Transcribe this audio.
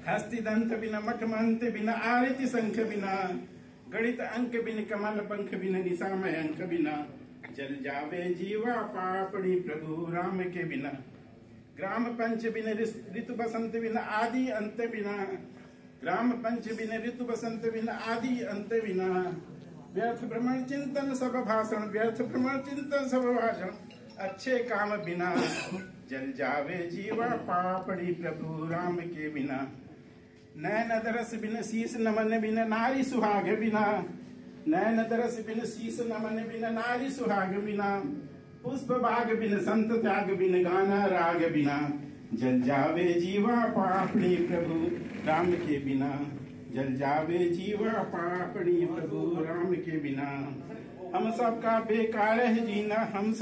हस्ति दंत बिन मठमंत बिन आरति संख बिना, गणित अंक बिन कमल पंख बिन निशामय अंक बिना, जल जावे जीवा पापड़ी प्रभु राम के बिना। ग्राम पंच बिन ऋतु बसंत बिन आदि अंत बिना, ग्राम पंच बिन ऋतु बसंत बिन आदि अंत बिना। व्यर्थ भ्रमण चिंतन सब भाषण, व्यर्थ भ्रमण चिंतन सब भाषण, अच्छे काम बिना, जल जावे जीवा पापड़ी प्रभु राम के बिना। नैन दरस बिन शीस नमन बिन नारी सुहाग बिना, नैन दरस बिन शीस नमन बिन नारी सुहाग बिना। पुष्प बाग बिन संत त्याग बिन गाना राग बिना, जल जावे जीवा पापड़ी प्रभु राम के बिना। जल जावे जीवा पापड़ी प्रभु राम के बिना। हम सबका बेकार है जीना, हम